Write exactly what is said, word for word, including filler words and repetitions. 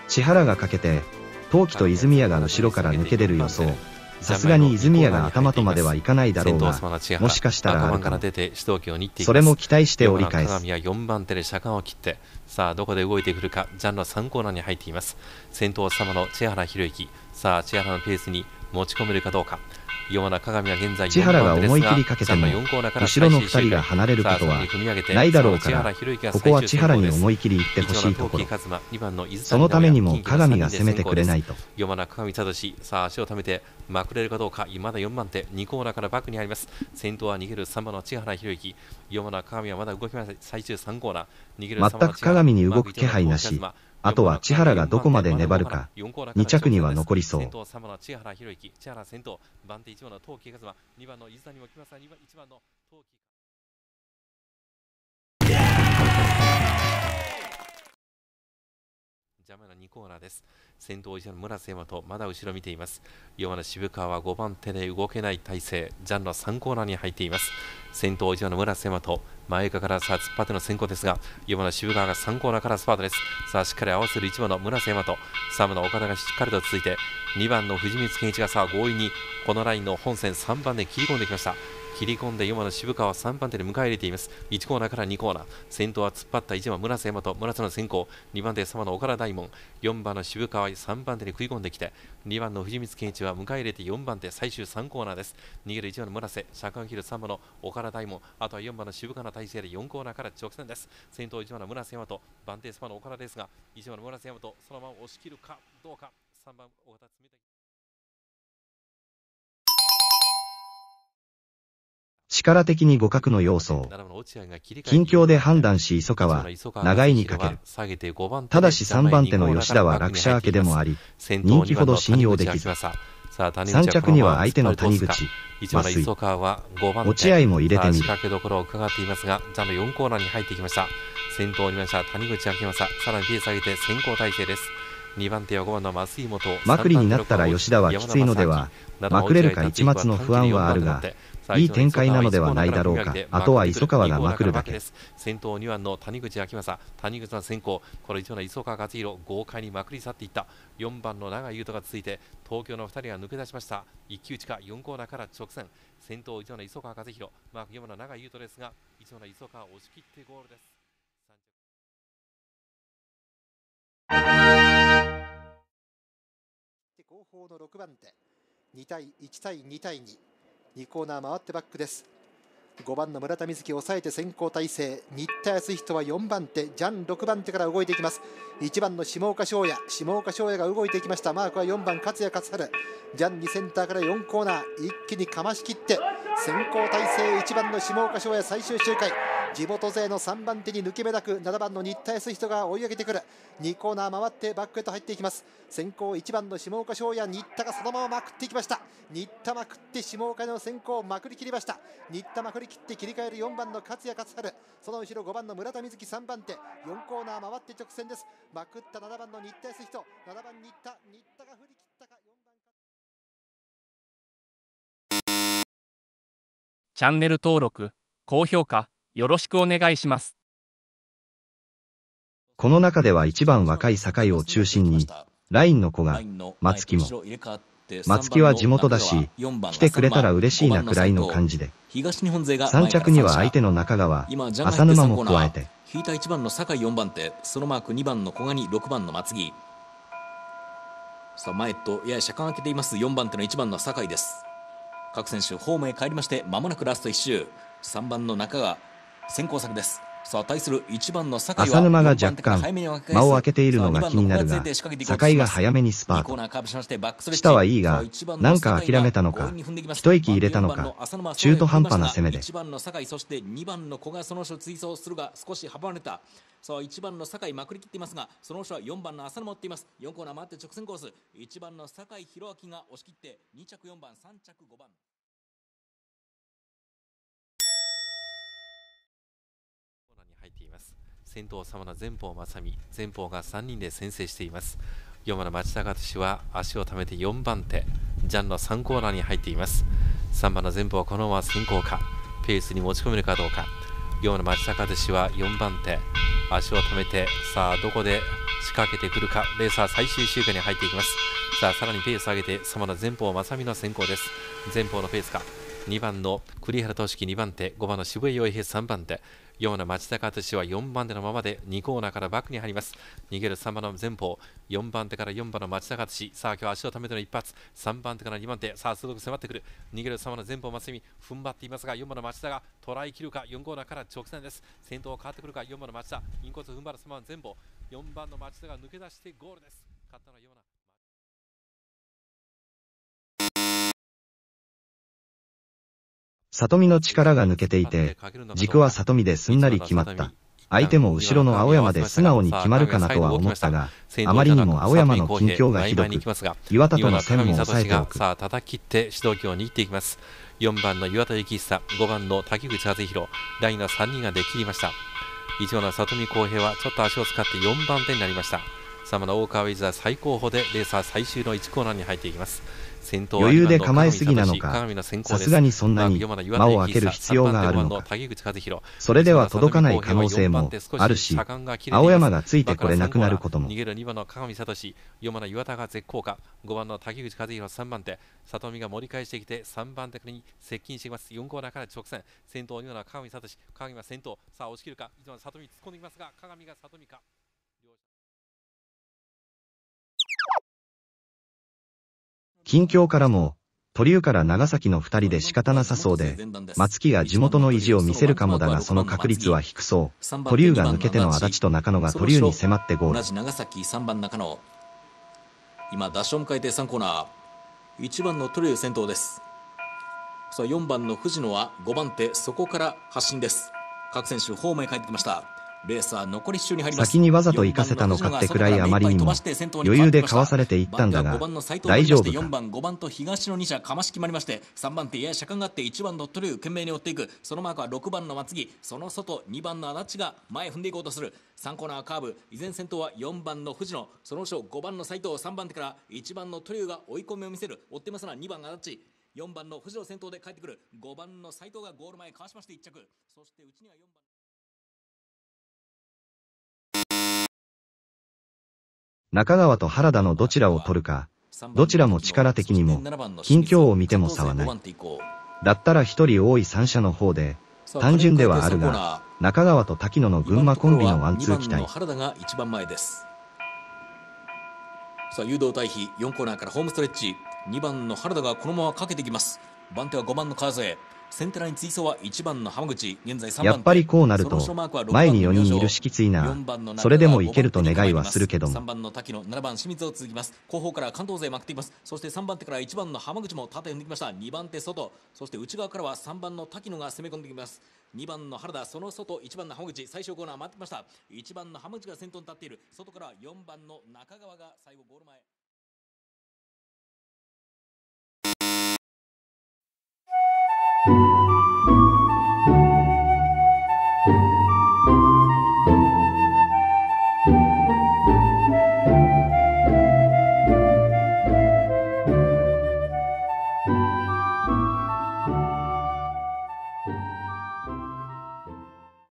千原がかけて、冬季と泉谷が後ろから抜け出る予想。さすがに泉谷が頭とまではいかないだろうが、もしかしたらあるかも。それも期待して折り返す。 鏡はよんばん手で車間を切って、さあどこで動いてくるか。ジャンのさんコーナーに入っています。先頭様の千原博之、さあ千原のペースに持ち込めるかどうか。よんばん鏡は現在千原が思い切りかけても後ろのふたりが離れることはないだろうから、ここは千原に思い切り行ってほしいところ。そのためにも鏡が攻めてくれないと。 よんばん鏡聡、さあ足を溜めてまくれるかどうか。まだよんばん手、にコーナーからバックに入ります。先頭は逃げるさんばんの千原博之、よんばんの鏡はまだ動きません。最終さんコーナー、逃げるさんばんの全く鏡に動く気配なし。あとは千原がどこまで粘るか。に着には残りそう。 邪魔なにコーナーです。先頭一の村瀬大和、まだ後ろ見ています。よんばんの渋川はごばん手で動けない体勢。ジャンのさんコーナーに入っています。先頭一の村瀬大和、前側からさあ突っ張っての先行ですが、よんばんの渋川がさんコーナーからスパートです。さあしっかり合わせるいちばんの村瀬大和、さんばんの岡田がしっかりと続いて、にばんの藤光健一がさあ強引にこのラインの本線さんばんで切り込んできました。切り込んでよんばんの渋川をさんばん手で迎え入れています。いちコーナーからにコーナー、先頭は突っ張ったいちばん村瀬大和、村瀬の先行、にばん手さんばんの岡田大門、よんばんの渋川さんばん手に食い込んできて、にばんの藤光健一は迎え入れてよんばん手、最終さんコーナーです。逃げるいちばんの村瀬、車間を切るさんばんの岡田大門、あとはよんばんの渋川の体勢でよんコーナーから直線です。先頭いちばんの村瀬大和、番手さんばんの岡田ですが、いちばんの村瀬大和、そのまま押し切るかどうか。さんばん岡田詰めて力的に互角の要素を近況で判断し、磯川長いにかける。ただしさんばん手の吉田は落車明けでもあり、人気ほど信用できず。さん着には相手の谷口、増井、落合も入れてみる。 仕掛けどころを伺っていますが、ジャンのよんコーナーに入ってきました。先頭にました谷口明正、さらにペース上げて先行体制です。にばん手はごばんの増井本。 まくりになったら吉田はきついのでは、まくれるか一抹の不安はあるが、いい展開なのではないだろうか。あとは磯川がまくるだけ。 先頭にばんの谷口明正、谷口の先行、これいちばんの磯川勝弘、豪快にまくり去っていった。よんばんの永井優斗が続いて、東京のふたりが抜け出しました。一騎打ちかよんコーナーから直線。先頭いちばんの磯川勝弘、マークよんばんの永井優斗ですが、いちばんの磯川を押し切ってゴールです。 後方のろくばん手、に対いち対に対に、にコーナー回ってバックです。ごばんの村田瑞希抑えて先行体制、新田康人はよんばん手、ジャンろくばん手から動いていきます。いちばんの下岡翔也、下岡翔也が動いていきました。マークはよんばん勝谷勝春、ジャンにセンターからよんコーナー一気にかましきって先行体制、いちばんの下岡翔也最終周回、地元勢のさんばん手に抜け目なくななばんの新田康人が追い上げてくる。にコーナー回ってバックへと入っていきます。先行いちばんの下岡翔也、新田がそのまままくっていきました。新田まくって下岡の先行まくり切りました。新田まくり切って切り替えるよんばんの勝谷勝春、その後ろごばんの村田瑞希さんばん手、よんコーナー回って直線です。まくったななばんの新田康人、ななばん新田、新田が振り切ったか。よんばんチャンネル登録、高評価よろしくお願いします。 この中ではいちばん若い酒井を中心に、ラインの子が松木も。松木は地元だし、来てくれたら嬉しいなくらいの感じで。さん着には相手の中川、浅沼も加えて。 引いたいちばんの酒井よんばん手、そのマークにばんの小蟹、ろくばんの松木。さあ前とやや車間開けていますよんばん手のいちばんの酒井です。各選手ホームへ帰りまして、まもなくラストいっ周。さんばんの中川先行策です。さあ対するいちばんの酒井は浅沼が若干間を空けているのが気になるが、酒井が早めにスパート。下はいいが、なんか諦めたのか、一息入れたのか、中途半端な攻めで。 いちばんの酒井、そしてにばんの古賀、その後ろ追走するが少し阻まれた。さあいちばんの酒井まくり切っていますが、その後ろはよんばんの浅沼を追っています。よんコーナー回って直線コース、いちばんの酒井宏明が押し切ってに着よんばん、さん着ごばん。 入っています。先頭様の前方正美、前方がさんにんで先制しています。よんばんの町田勝は足を溜めてよんばん手、ジャンのさんコーナーに入っています。さんばんの前方はこのまま先行か、ペースに持ち込めるかどうか。よんばんの町田勝はよんばん手、 足を止めて、さあどこで仕掛けてくるか。レーサー最終周回に入っていきます。さあさらにペースを上げて、様の前方正美の先行です。前方のペースか。にばんの栗原俊樹にばん手、ごばんの渋井陽平さんばん手、よんばんの町田敦はよんばん手のままでにコーナーからバックに入ります。逃げるさんばんの前方、よんばん手からよんばんの町田敦、さあ今日足を止めての一発、さんばん手からにばん手、さあ鋭く迫ってくる。逃げるさんばんの前方松見踏ん張っていますが、よんばんの町田が捉えきるか。よんコーナーから直線です。先頭変わってくるか。よんばんの町田、インコース踏ん張るさんばん前方、よんばんの町田が抜け出してゴールです。勝ったのはよんばん。 里見の力が抜けていて、軸は里見ですんなり決まった。相手も後ろの青山で素直に決まるかなとは思ったが、あまりにも青山の近況がひどく、岩田との線も抑えておく。 さあ叩き切って主導権を握っていきます。よんばんの岩田幸久、ごばんの滝口和弘、ラインのさんにんが出切りました。いちばんの里見康平はちょっと足を使ってよんばん手になりました。さんばんの大川ウィズは最後方でレーサー最終のいちコーナーに入っていきます。 余裕で構えすぎなのか、さすがにそんなに間を空ける必要があるのか。それでは届かない可能性もあるし、青山がついてこれなくなることも。 逃げるにばんの鏡聡、よんばんの岩田が絶好か、ごばんの滝口和弘さんばん手、里見が盛り返してきてさんばん手に接近しています。よんコーナーから直線、先頭にばんの鏡聡、鏡は先頭、さあ押し切るか。いちばんの里見突っ込んでいきますが、鏡が里見か。 近況からも、鳥生から長崎のふたりで仕方なさそうで、松木が地元の意地を見せるかもだがその確率は低そう。鳥生が抜けての足立と中野が鳥生に迫ってゴール。 同じ長崎さんばん中野。今ダッシュを迎えてさんコーナー。いちばんの鳥生先頭です。さあよんばんの藤野はごばん手、そこから発進です。各選手ホームへ帰ってきました。レーサー残り一周に入ります。 先にわざと行かせたのかってくらいあまりにも余裕でかわされていったんだが大丈夫か。 よんばんごばんと東のに車かまし決まりまして、さんばん手やや車間があっていちばんの鳥生懸命に追っていく。そのマークはろくばんの松木、その外にばんの足立が前踏んでいこうとする。さんコーナーカーブ、依然先頭はよんばんの藤野、その後ろごばんの斉藤、さんばん手からいちばんの鳥生が追い込みを見せる。追ってますがにばん足立、よんばんの藤野先頭で帰ってくる。ごばんの斉藤がゴール前かわしましていっ着、そして内にはよんばん。 中川と原田のどちらを取るか、どちらも力的にも、近況を見ても差はない。だったら一人多い三者の方で、単純ではあるが、中川と滝野の群馬コンビのワンツー期待。 原田が一番前です。さあ誘導対比、よんコーナーからホームストレッチ、にばんの原田がこのままかけてきます。番手はごばんの川添、先手ライン追走はいちばんの浜口、現在さんばん手。 やっぱりこうなると前によにんいるしきついな。それでもいけると願いはするけども。 さんばんの滝野、ななばん清水を続きます。後方から関東勢まくっています。そしてさんばん手からいちばんの浜口も縦踏んできました。にばん手外、そして内側からはさんばんの滝野が攻め込んできます。にばんの原田、その外いちばんの浜口、最終コーナー回ってきました。いちばんの浜口が先頭に立っている。外からよんばんの中川が最後ゴール前。 you